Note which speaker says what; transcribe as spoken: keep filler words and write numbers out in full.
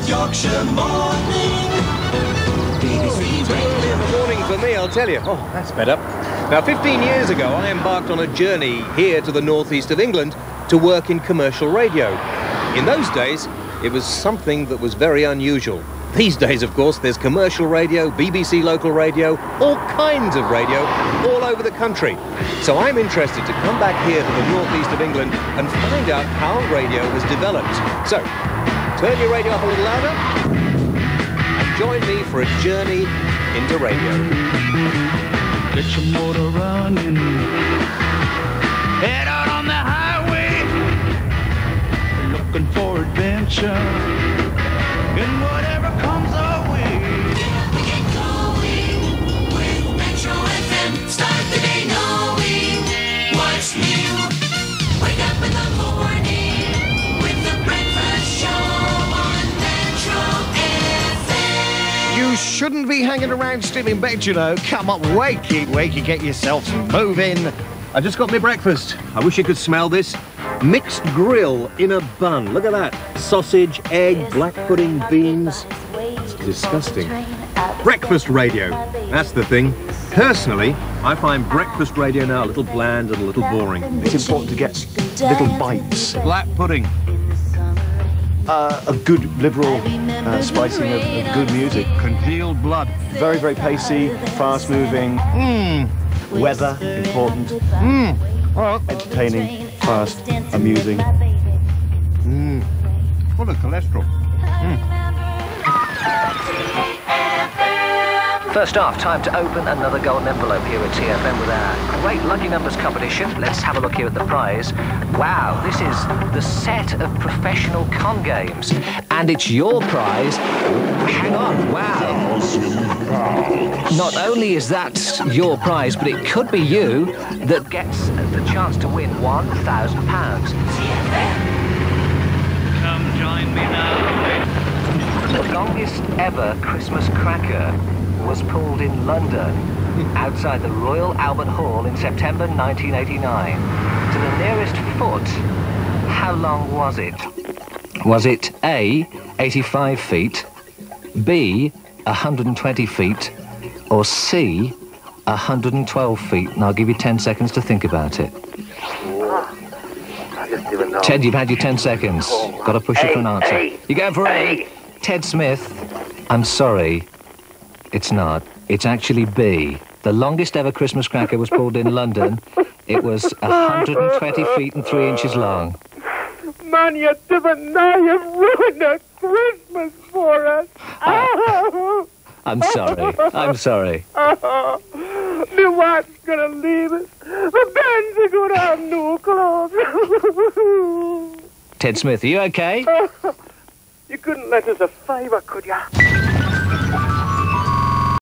Speaker 1: North Yorkshire Morning. B B C Radio.
Speaker 2: The morning for me, I'll tell you. Oh, that's better. Now, fifteen years ago, I embarked on a journey here to the northeast of England to work in commercial radio. In those days, it was something that was very unusual. These days, of course, there's commercial radio, B B C local radio, all kinds of radio all over the country. So I'm interested to come back here to the northeast of England and find out how radio was developed. So, turn your radio up a little louder and join me for a journey into radio.
Speaker 3: Get your motor running. Head out on the highway. Looking for adventure. And whatever comes our way.
Speaker 1: We get going with Metro F M. Start the day knowing what's new. Wake up in the morning with the breakfast show on Metro F M.
Speaker 4: You shouldn't be hanging around still in bed, you know. Come on, wakey, wakey, get yourselves moving. I just got my breakfast. I wish you could smell this. Mixed grill in a bun. Look at that. Sausage, egg, black pudding, beans. It's disgusting. Breakfast radio. That's the thing. Personally, I find breakfast radio now a little bland and a little boring.
Speaker 5: It's important to get little bites.
Speaker 4: Black pudding.
Speaker 5: Uh, a good liberal uh, spicing of, of good music.
Speaker 4: Congealed blood.
Speaker 5: Very, very pacey, fast-moving.
Speaker 4: Mmm.
Speaker 5: Weather, important.
Speaker 4: Mmm. Well,
Speaker 5: Entertaining, fast, amusing.
Speaker 4: mmm. Full of cholesterol.
Speaker 6: First off, time to open another golden envelope here at T F M with our great Lucky Numbers competition. Let's have a look here at the prize. Wow, this is the set of professional con games. And it's your prize. Hang on, wow. Not only is that your prize, but it could be you that gets the chance to win one thousand pounds.
Speaker 3: Come join me now.
Speaker 6: The longest ever Christmas cracker was pulled in London, outside the Royal Albert Hall in September nineteen eighty-nine. To the nearest foot, how long was it? Was it A, eighty-five feet, B, one hundred twenty feet, or C, one hundred twelve feet? And I'll give you ten seconds to think about it. Ted, you've had your ten seconds. Got to push it for an answer. You go for A. Ted Smith, I'm sorry. It's not. It's actually B. The longest ever Christmas cracker was pulled in London. It was one hundred twenty feet and three inches long.
Speaker 7: Man, you didn't know you've ruined a Christmas for us. Oh.
Speaker 6: I'm sorry. I'm sorry.
Speaker 7: Oh. My wife's gonna leave us. The Ben's are gonna have no clothes.
Speaker 6: Ted Smith, are you okay?
Speaker 7: You couldn't let us a favour, could ya?